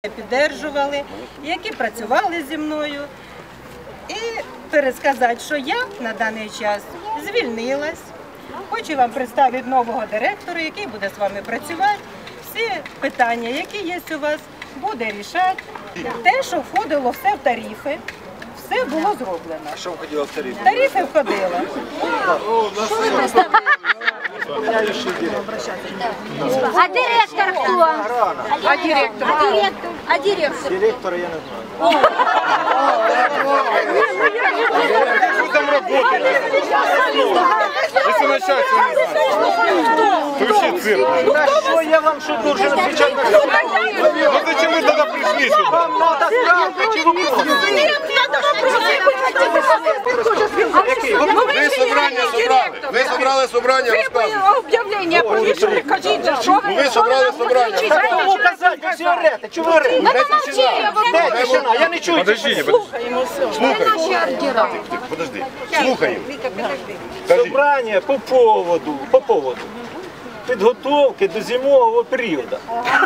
підтримували, які працювали зі мною. І пересказати, що я на даний час звільнилась. Хочу вам представити нового директора, який буде з вами працювати. Всі питання, які є у вас, буде рішати. Те, що входило все в тарифи, все було зроблено. А що входило в тарифи? Тарифи входило. А директор хто? А директор? А директор? Директора я не знаю. Вы там работаете? Если начальство не знает, то вообще цирк. Та що я вам що должен отвечать на все? Ну зачем вы тогда пришли сюда? Вам надо справка чи вопроси? Вы собрание собрали. Вы собрали собрание, рассказывайте. Об'явлення повішали, кажіть, що ви? Ви собрали собрання. Кому казати, ви всі орете? Чого ви орете? Де тишина? Я не чую. Подождите, слухай. Подожди. Слухаємо. Собрання по поводу підготовки до зимового періоду.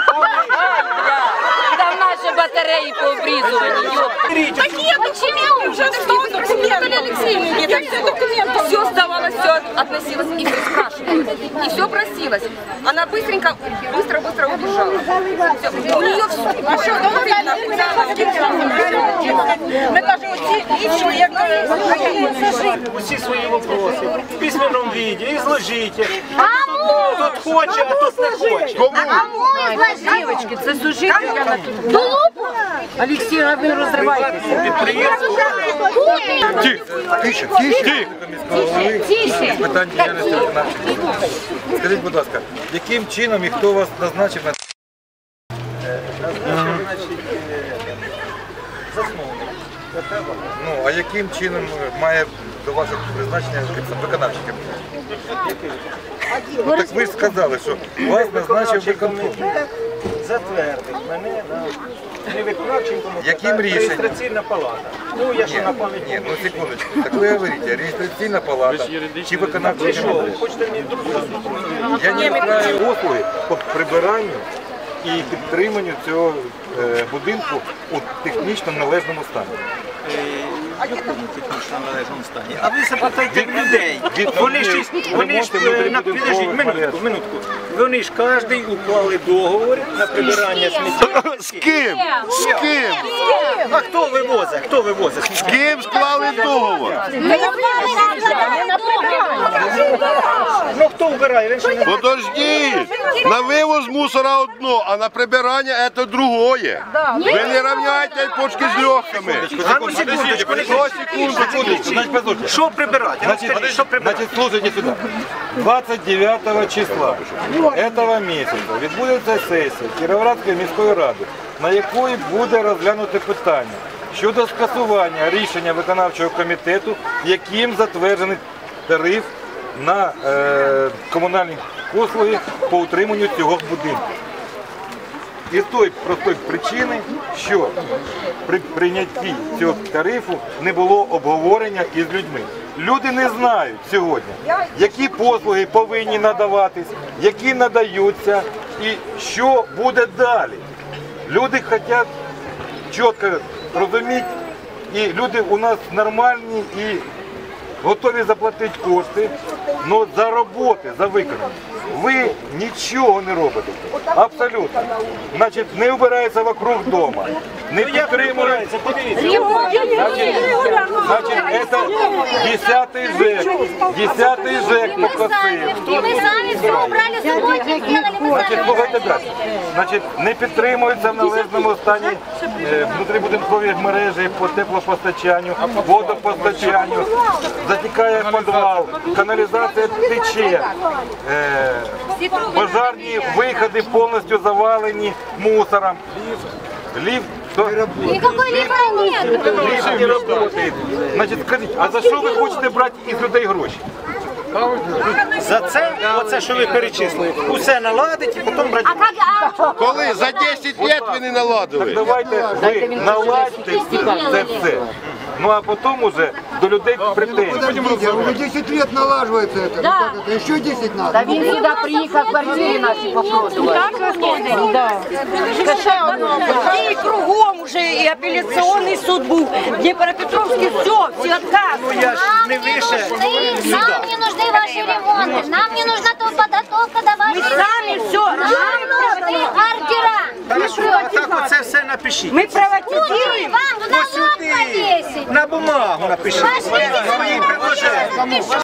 Там наші батареї пообрізувані. Такі документи вже не стоїть документи. Так все документы. Все сдавалось, все относилось, и все спрашивалось. И все просилось. Она быстренько, быстро убежала. Все. У нее все. А что, видно, куда она держала. Ми навіть оці інші, як Усі свої вопроси в письменному віді, ізложіть. Тут хоче, а тут не хоче. Девочки, це сужитель. Олексій, ви розриваєтеся. Підприємство. Тихо. Питання діяльності виконавчої. Скажіть, будь ласка, яким чином і хто вас назначив на Ну, а яким чином має до вашого призначення виконавчий комітет? Ну, так ви ж сказали, що вас назначив виконком. Затвердив мене на невиконавчим комітетом. Яким рішенням? Реєстраційна палата. Ну, я ще на пам'ять. Ні, ну секундочку. Так ви говорите, реєстраційна палата чи виконавчий Ви що, ви комітет? хочете мені друг Я не знаю послуги по прибиранню і підтриманню цього будинку у технічно належному стані. А ви запитайте людей. Вони ж, підождіть, минутку. Вони ж кожен уклали договор на прибирання сміття. З ким? З ким? А хто вивозить? Хто вивозить? З ким склали договор? Ну хто вбирає? Він ще не... Подождіть! На вивоз мусора одно, а на прибирання це другое. Ви не рівняйте почки з легкими. А ну секундочку, Секундочку. що прибирати? Що прибирати? Значит, слушайте сюда. 29 числа этого месяца відбудеться сесія Кіровоградської міської ради, на якої буде розглянуте питання щодо скасування рішення виконавчого комітету, яким затверджений тариф на комунальні послуги по утриманню цього будинку. Із тої простої причини, що при прийнятті цього тарифу не було обговорення із людьми. Люди не знають сьогодні, які послуги повинні надаватись, які надаються і що буде далі. Люди хочуть чітко розуміти, і люди у нас нормальні і готові заплатити кошти, але за роботи, за виконання. Ви нічого не робите. Абсолютно. Значить, не убирається вокруг дома, не підтримується. Значить, це 10-й ЖЕК. 10-й ЖЕК покосив. И мы сами все убрали с собой, сделали, мы Значить, сами. слухайте далі. Значить, не підтримуються в належному стані внутрібудинкові мережі по теплопостачанню, водопостачанню, затікає підвал, каналізація тече, пожарні виходи повністю завалені мусором. Ліфт Никакой лифта нет. не працює. Значить, скажіть, а за що ви хочете брати із людей гроші? За це, оце, що ви перечислили, усе наладить і потім брати. Коли? За 10 років ви не наладили. Давайте ви наладьте це все. Ну а потім уже до людей претензій. Подождите, уже 10 лет налаживается это. Да. Ну, как это? Еще 10 надо. Да він сюди приїхав, квартири наші попробувати. І кругом уже і апеляційний суд був, Дніпропетровський, всі відказують. Я ж не вище. Нам не нужны ваши ремонты, нам не нужна подготовка до Ми вашей самі все, Нам нужны ордера. Хорошо, а так оце все напишіть. ми приватизуємо. Вам в налог повесить. На бумагу напишіть. Ваши Свої предложення.